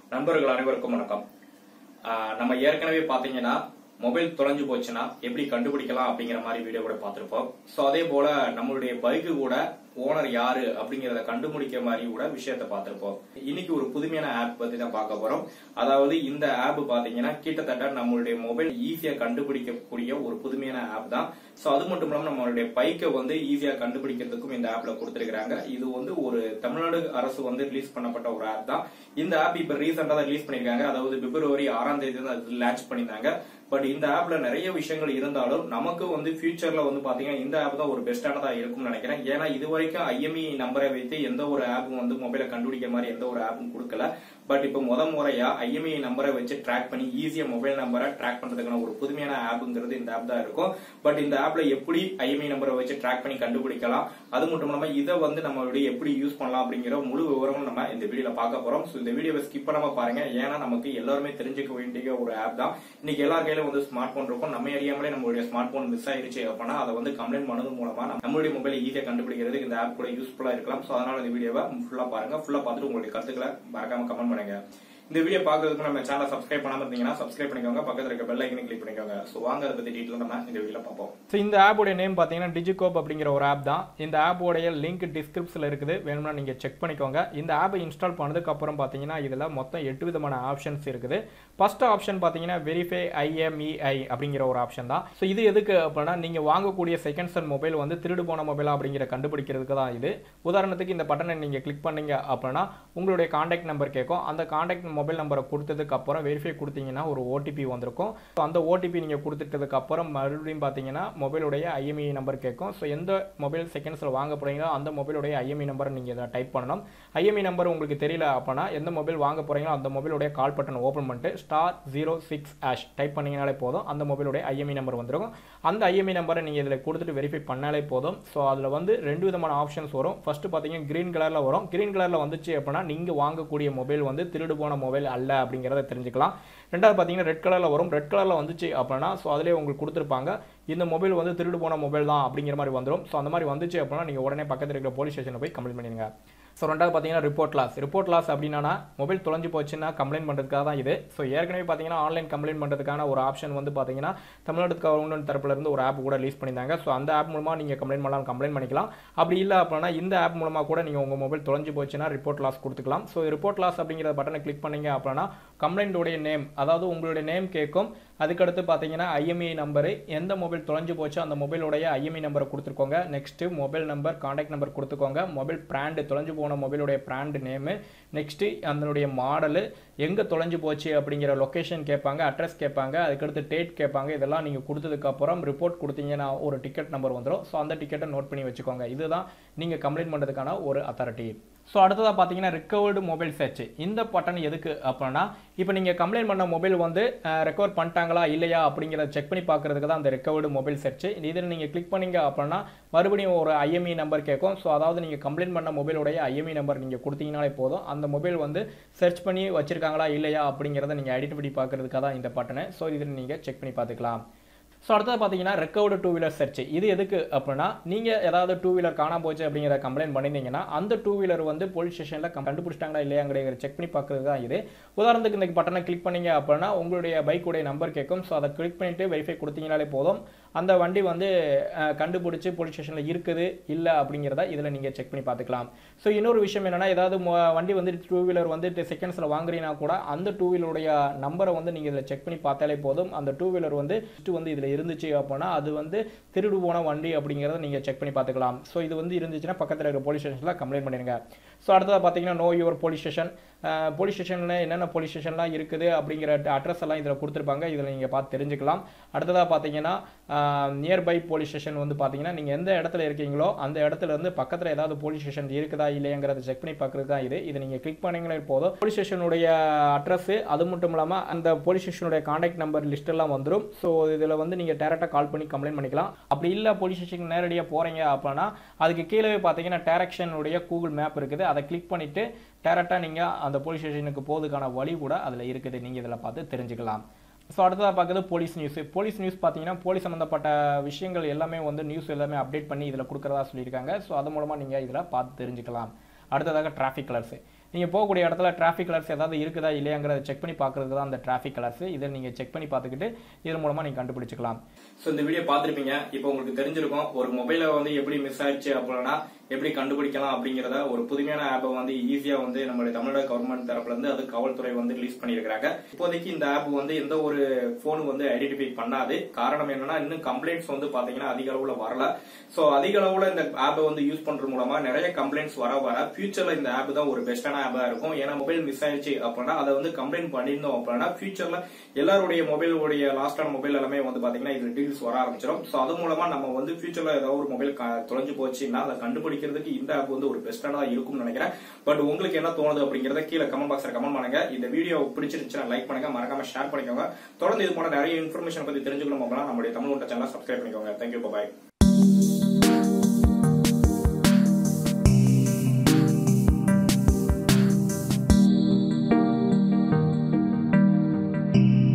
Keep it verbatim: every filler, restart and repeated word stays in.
நண்பர்கள் அனைவருக்கும் வணக்கம். நம்ம ஏற்கனவே பாத்தீங்கன்னா மொபைல் தொலைஞ்சு போச்சுன்னா எப்படி கண்டுபிடிக்கலாம் அப்படிங்கிற மாதிரி வீடியோ கூட பார்த்திருப்போம். சோ அதே போல நம்மளுடைய பைக்கு கூட ஓனர் யாரு அப்படிங்கறத கண்டுபிடிக்க மாதிரி கூட விஷயத்த பார்த்திருப்போம். இன்னைக்கு ஒரு புதுமையான ஆப் பத்தி தான் பார்க்க போறோம். அதாவது இந்த ஆப் பாத்தீங்கன்னா கிட்டத்தட்ட நம்மளுடைய மொபைல் ஈஸியா கண்டுபிடிக்கக்கூடிய ஒரு புதுமையான ஆப் தான். சோ அது மட்டும் இல்லாம நம்மளுடைய பைக்கை வந்து ஈஸியா கண்டுபிடிக்கிறதுக்கும் இந்த ஆப்ல கொடுத்திருக்காங்க. இது வந்து ஒரு தமிழ்நாடு அரசு வந்து ரிலீஸ் பண்ணப்பட்ட ஒரு ஆப் தான். இந்த ஆப் இப்ப ரீசெண்டா தான் ரிலீஸ் பண்ணிருக்காங்க. அதாவது பிப்ரவரி ஆறாம் தேதி தான் லான்ச் பண்ணிருந்தாங்க. பட் இந்த ஆப்ல நிறைய விஷயங்கள் இருந்தாலும் நமக்கு வந்து ஃபியூச்சர்ல வந்து பாத்தீங்கன்னா இந்த ஆப் தான் ஒரு பெஸ்டானதா இருக்கும்னு நினைக்கிறேன். ஏன்னா இது வரைக்கும் ஐஎம்இ நம்பரை வைத்து எந்த ஒரு ஆப்பும் வந்து மொபைலை கண்டுபிடிக்கிற மாதிரி எந்த ஒரு ஆப்பும் கொடுக்கல. பட் இப்ப முத முறையா ஐஎம்இ நம்பரை வச்சு ட்ராக் பண்ணி ஈஸியா மொபைல் நம்பரை ட்ராக் பண்றதுக்கான ஒரு புதுமையான ஆப்ங்கிறது இந்த ஆப் தான் இருக்கும். பட் இந்த ஆப்ல எப்படி ஐஎம்இ நம்பரை வச்சு ட்ராக் பண்ணி கண்டுபிடிக்கலாம், அது மட்டும் இல்லாம இதை வந்து நம்மளுடைய எப்படி யூஸ் பண்ணலாம் அப்படிங்கிற முழு விவரமும் நம்ம இந்த வீடியோல பார்க்க போறோம். சோ இந்த வீடியோவை ஸ்கிப் பண்ணாம பாருங்க. ஏன்னா நமக்கு எல்லாருமே தெரிஞ்சுக்க வேண்டிய ஒரு ஆப் தான். இன்னைக்கு எல்லா கையில வந்து ஸ்மார்ட் போன் இருக்கும். நம்ம அறியாமலே நம்மளுடைய ஸ்மார்ட் போன் மிஸ் ஆயிருச்சு அப்படின்னா அதை வந்து கம்ப்ளைண்ட் பண்ணது மூலமா நம்மளுடைய மொபைலை ஈஸியா கண்டுபிடிக்கிறது இந்த ஆப் கூட யூஸ்ஃபுல்லா இருக்கலாம். சோ அதனால இந்த வீடியோவை ஃபுல்லா பாருங்க. ஃபுல்லா பார்த்துட்டு உங்களுடைய கருத்துக்களை மறக்காம கமெண்ட் பண்ணுங்க. இந்த வீடியோ பாக்குறதுக்கு நம்ம சேனலை சப்ஸ்கிரைப் பண்ணாம இருந்தீங்கன்னா சப்ஸ்கிரைப் பண்ணிக்கோங்க. பக்கத்துல இருக்க பெல் ஐக்கனை கிளிக் பண்ணிக்கோங்க. சோ வாங்க அதை பத்தி டீடைலா நம்ம இந்த வீடியோல பார்ப்போம். சோ இந்த ஆப் உடைய நேம் பாத்தீங்கன்னா டிஜிகோப் அப்படிங்கிற ஒரு ஆப் தான். இந்த ஆப் உடைய லிங்க் டிஸ்கிரிப்ஷன்ல இருக்குது, வேணும்னா நீங்க செக் பண்ணிக்கோங்க. இந்த ஆப்பை இன்ஸ்டால் பண்ணதுக்கு அப்புறம் பாத்தீங்கன்னா இதுல மொத்தம் எட்டு விதமான ஆப்ஷன்ஸ் இருக்குது. ஃபர்ஸ்ட் ஆப்ஷன் பாத்தீங்கன்னா வெரிஃபை ஐஎம்இஐ அப்படிங்கிற ஒரு ஆப்ஷன் தான். சோ இது எதுக்கு அப்படின்னா நீங்க வாங்கக்கூடிய செகண்ட் ஹேண்ட் மொபைல் வந்து திருடு போன மொபைலா அப்படிங்கிற கண்டுபிடிக்கிறதுக்கு தான் இது. உதாரணத்துக்கு இந்த பட்டனை நீங்க கிளிக் பண்ணீங்க அப்படின்னா உங்களுடைய கான்டாக்ட் நம்பர் கேட்கும். அந்த கான்டாக்ட் மொபைல் நம்பரை கொடுத்ததுக்கு அப்புறம் வெரிஃபை கொடுத்தீங்கன்னா ஒரு ஓடிபி வந்திருக்கும். அந்த ஓடிபி நீங்க கொடுத்துட்டதுக்கு அப்புறம் மறுபடியும் பாத்தீங்கன்னா மொபைலுடைய ஐஎம்இ நம்பர் கேட்கும். ஸோ எந்த மொபைல் செகண்ட்ஸ்ல வாங்க போறீங்களோ அந்த மொபைலுடைய ஐஎம்இ நம்பர் நீங்க இதை டைப் பண்ணணும். ஐஎம்இ நம்பர் உங்களுக்கு தெரியல அப்படின்னா எந்த மொபைல் வாங்க போறீங்களோ அந்த மொபைலுடைய கால் பட்டன் ஓபன் பண்ணிட்டு star zero six hash type பண்ணீங்கனாலே போதும். அந்த மொபைலுடைய ஐஎம்இ நம்பர் வந்துடும். அந்த ஐஎம்இ நம்பரை நீங்க இதில் கொடுத்துட்டு வெரிஃபை பண்ணாலே போதும். ஸோ அதில் வந்து ரெண்டு விதமான ஆப்ஷன்ஸ் வரும். ஃபர்ஸ்ட் பாத்தீங்கன்னா கிரீன் கலர்ல வரும். கிரீன் கலர்ல வந்துச்சு அப்படின்னா நீங்க வாங்கக்கூடிய மொபைல் வந்து திருடு போன மொபைல் அல்ல அப்படிங்கறத தெரிஞ்சுக்கலாம். ரெண்டாவது பாத்தீங்கன்னா ரெட் கலர்ல வரும். ரெட் கலர்ல வந்துச்சு அப்படின்னா ஸோ அதிலே உங்களுக்கு கொடுத்துருப்பாங்க இந்த மொபைல் வந்து திருடு போன மொபைல் தான் அப்படிங்கிற மாதிரி வந்துடும். ஸோ அந்த மாதிரி வந்துச்சு அப்படின்னா நீங்க உடனே பக்கத்தில் இருக்கிற போலீஸ் ஸ்டேஷனில் போய் கம்ப்ளைண்ட் பண்ணிடுங்க. ஸோ ரெண்டாவது பார்த்தீங்கன்னா ரிப்போர்ட் லாஸ். ரிப்போர்ட் லாஸ் அப்படின்னா மொபைல் தொலைஞ்சு போச்சுன்னா கம்ப்ளைண்ட் பண்ணுறதுக்காக தான் இது. ஸோ ஏற்கனவே பார்த்தீங்கன்னா ஆன்லைன் கம்ப்ளைண்ட் பண்ணுறதுக்கான ஒரு ஆப்ஷன் வந்து பார்த்தீங்கன்னா தமிழ்நாடு கவர்மெண்ட் தரப்புல இருந்து ஒரு ஆப் கூட ரிலீஸ் பண்ணியிருந்தாங்க. ஸோ அந்த ஆப் மூலமாக நீங்கள் கம்ப்ளைண்ட் பண்ணலாம் கம்ப்ளைண்ட் பண்ணிக்கலாம். அப்படி இல்லை அப்படின்னா இந்த ஆப் மூலமாக கூட நீங்கள் உங்கள் மொபைல் தொலைஞ்சு போச்சுன்னா ரிப்போர்ட் லாஸ் கொடுத்துக்கலாம். ஸோ ரிப்போர்ட் லாஸ் அப்படிங்கிற பட்டனை கிளிக் பண்ணீங்க அப்படின்னா கம்ப்ளைண்ட்டுடைய நேம், அதாவது உங்களுடைய நேம் கேட்கும். அதுக்கடுத்து பார்த்தீங்கன்னா ஐஎம்இ நம்பரு, எந்த மொபைல் தொலைஞ்சு போச்சு அந்த மொபைலுடைய ஐஎம்இ நம்பரை கொடுத்துருக்கோங்க. Next mobile number, contact number கொடுத்துக்கோங்க. மொபைல் பிராண்டு, தொலைஞ்சு போன மொபைலுடைய பிராண்டு நேமு, நெக்ஸ்ட் அதனுடைய மாடலு, எங்கே தொலைஞ்சு போச்சு அப்படிங்கிற லொக்கேஷன் கேட்பாங்க, அட்ரஸ் கேட்பாங்க, அதுக்கடுத்து டேட் கேட்பாங்க. இதெல்லாம் நீங்கள் கொடுத்ததுக்கு அப்புறம் ரிப்போர்ட் கொடுத்தீங்கன்னா ஒரு டிக்கெட் நம்பர் வந்துடும். ஸோ அந்த டிக்கெட்டை நோட் பண்ணி வச்சுக்கோங்க. இதுதான் நீங்கள் கம்ப்ளைண்ட் பண்ணுறதுக்கான ஒரு அத்தாரிட்டி. ஸோ அடுத்ததாக பார்த்தீங்கன்னா ரெக்கவர்டு மொபைல் சர்ச். இந்த பட்டன் எதுக்கு அப்படின்னா இப்போ நீங்கள் கம்ப்ளைண்ட் பண்ண மொபைல் வந்து ரெக்கவர் பண்ணிட்டாங்களா இல்லையா அப்படிங்கிறத செக் பண்ணி பார்க்கறதுக்கு தான் அந்த ரெக்கவர்டு மொபைல் சர்ச். இதில் நீங்கள் கிளிக் பண்ணீங்க அப்படின்னா மறுபடியும் ஒரு ஐஎம்இ நம்பர் கேட்கும். ஸோ அதாவது நீங்கள் கம்ப்ளைண்ட் பண்ண மொபைலுடைய ஐஎம்இ நம்பர் நீங்கள் கொடுத்தீங்கனாலே போதும். அந்த மொபைல் வந்து சர்ச் பண்ணி வச்சிருக்காங்களா இல்லையா அப்படிங்கிறத நீங்கள் ஐடென்டிஃபை பார்க்கறதுக்காக தான் இந்த பட்டனை. ஸோ இதில் நீங்கள் செக் பண்ணி பார்த்துக்கலாம். ஸோ அடுத்தது பார்த்தீங்கன்னா ரெக்கவர்டு டூ வீலர் சர்ச். இது எதுக்கு அப்படின்னா நீங்கள் ஏதாவது டூ வீலர் காணாம போச்சு அப்படிங்கிற கம்ப்ளைண்ட் பண்ணியிருந்தீங்கன்னா அந்த டூ வீலர் வந்து போலீஸ் ஸ்டேஷனில் கண்டுபிடிச்சிட்டாங்களா இல்லையாங்கிற செக் பண்ணி பார்க்கறது தான் இது. உதாரணத்துக்கு இந்த பட்டனை கிளிக் பண்ணீங்க அப்படின்னா உங்களுடைய பைக்குடைய நம்பர் கேட்கும். ஸோ அதை கிளிக் பண்ணிட்டு வெரிஃபை கொடுத்தீங்கனாலே போதும். அந்த வண்டி வந்து கண்டுபிடிச்சி போலீஸ் ஸ்டேஷனில் இருக்குது இல்லை அப்படிங்கிறத இதில் நீங்கள் செக் பண்ணி பார்த்துக்கலாம். ஸோ இன்னொரு விஷயம் என்னன்னா ஏதாவது வண்டி வந்து டூ வீலர் வந்து செகண்ட்ஸில் வாங்குறீங்கன்னா கூட அந்த டூ வீலருடைய நம்பரை வந்து நீங்கள் இதில் செக் பண்ணி பார்த்தாலே போதும். அந்த டூ வீலர் வந்து வந்து இதில் இருந்துச்சு அப்படின்னா அது வந்து திருடு போன வண்டி அப்படிங்கிறத நீங்கள் செக் பண்ணி பார்த்துக்கலாம். ஸோ இது வந்து இருந்துச்சுன்னா பக்கத்தில் இருக்கிற போலீஸ் ஸ்டேஷனில் கம்ப்ளைண்ட் பண்ணிடுங்க. ஸோ அடுத்ததாக பார்த்தீங்கன்னா know your police station. Police ஸ்டேஷனில் என்னென்ன போலீஸ் ஸ்டேஷன்லாம் இருக்குது அப்படிங்கிற அட்ரஸ் எல்லாம் இதில் கொடுத்துருப்பாங்க. இதில் நீங்கள் பார்த்து தெரிஞ்சுக்கலாம். அடுத்ததாக பார்த்தீங்கன்னா நியர்பை போலீஸ் ஸ்டேஷன் வந்து பார்த்தீங்கன்னா நீங்கள் எந்த இடத்துல இருக்கீங்களோ அந்த இடத்துல இருந்து பக்கத்தில் ஏதாவது போலீஸ் ஸ்டேஷன் இருக்குதா இல்லையாங்கிறத செக் பண்ணி பார்க்குறது தான் இது. இது நீங்கள் கிளிக் பண்ணீங்களே போதும் போலீஸ் ஸ்டேஷனுடைய அட்ரஸ், அது மட்டும் இல்லாமல் அந்த போலீஸ் ஸ்டேஷனுடைய கான்டாக்ட் நம்பர் லிஸ்ட் எல்லாம் வந்துடும். ஸோ இதில் வந்து நீங்கள் டேரெக்டாக கால் பண்ணி கம்ப்ளைண்ட் பண்ணிக்கலாம். அப்படி இல்லை போலீஸ் ஸ்டேஷனுக்கு நேரடியாக போகிறீங்க அப்படின்னா அதுக்கு கீழே பார்த்தீங்கன்னா டைரக்ஷனுடைய கூகுள் மேப் இருக்குது. அதை கிளிக் பண்ணிவிட்டு டேரெக்டாக நீங்கள் அந்த போலீஸ் ஸ்டேஷனுக்கு போகிறதுக்கான வழி கூட அதில் இருக்குது. நீங்கள் இதில் பார்த்து தெரிஞ்சுக்கலாம். ஸோ அடுத்ததாக பார்க்குறது போலீஸ் நியூஸ். போலீஸ் நியூஸ் பார்த்தீங்கன்னா போலீஸ் சம்மந்தப்பட்ட விஷயங்கள் எல்லாமே வந்து நியூஸ் எல்லாமே அப்டேட் பண்ணி இதில் கொடுக்குறதா சொல்லியிருக்காங்க. ஸோ அது மூலமாக நீங்கள் இதில் பார்த்து தெரிஞ்சுக்கலாம். அடுத்ததாக டிராஃபிக் கலர்ஸ். நீங்கள் போகக்கூடிய இடத்துல டிராஃபிக் கலர்ஸ் ஏதாவது இருக்குதா இல்லையாங்கிறத செக் பண்ணி பார்க்குறது தான் அந்த டிராஃபிக் கலர்ஸ். இதை நீங்கள் செக் பண்ணி பார்த்துக்கிட்டு இதன் மூலமாக நீங்கள் கண்டுபிடிச்சிக்கலாம். ஸோ இந்த வீடியோ பார்த்துருப்பீங்க. இப்போ உங்களுக்கு தெரிஞ்சிருக்கும் ஒரு மொபைலை வந்து எப்படி மிஸ் ஆயிடுச்சு அப்படின்னா எப்படி கண்டுபிடிக்கலாம் அப்படிங்கிறத ஒரு புதுமையான ஆப்பை வந்து ஈஸியா வந்து நம்மளுடைய தமிழ்நாடு கவர்மெண்ட் தரப்புல இருந்து அது காவல்துறை வந்து ரிலீஸ் பண்ணியிருக்காங்க. இப்போதைக்கு இந்த ஆப் வந்து எந்த ஒரு போன் வந்து ஐடென்டிஃபை பண்ணாது. காரணம் என்னன்னா இன்னும் கம்ப்ளைண்ட்ஸ் வந்து பாத்தீங்கன்னா அதிக அளவுல வரல. சோ அதிக அளவுல இந்த ஆப்பை வந்து யூஸ் பண்றது மூலமா நிறைய கம்ப்ளைண்ட்ஸ் வர வர ஃபியூச்சர்ல இந்த ஆப் தான் ஒரு பெஸ்டான ஆப்பா இருக்கும். ஏன்னா மொபைல் மிஸ் ஆயிடுச்சு அப்படின்னா அதை வந்து கம்ப்ளைண்ட் பண்ணியிருந்தோம் அப்படின்னா ஃபியூச்சர்ல எல்லாருடைய மொபைலுடைய லாஸ்டான மொபைல் எல்லாமே வந்து பாத்தீங்கன்னா இதுல டீல்ஸ் வர ஆரம்பிச்சிடும். சோ அது மூலமா நம்ம வந்து ஃபியூச்சர்ல ஏதாவது ஒரு மொபைல் தொலைஞ்சு போச்சுன்னா அதை கண்டுபிடிக்கிறதுக்கு இந்த ஆப் வந்து ஒரு பெஸ்டானதா இருக்கும்னு நினைக்கிறேன். பட் உங்களுக்கு என்ன தோணுது அப்படிங்கறத கீழே கமெண்ட் பாக்ஸ்ல கமெண்ட் பண்ணுங்க. இந்த வீடியோ பிடிச்சிருந்துச்சுன்னா லைக் பண்ணுங்க, மறக்காம ஷேர் பண்ணிக்கோங்க. தொடர்ந்து இது போல நிறைய இன்ஃபர்மேஷன் பத்தி தெரிஞ்சுக்கணும் அப்படின்னா நம்மளுடைய தமிழ் ஒன்றை சேனலை சப்ஸ்கிரைப் பண்ணிக்கோங்க. Thank you, bye. Thank you.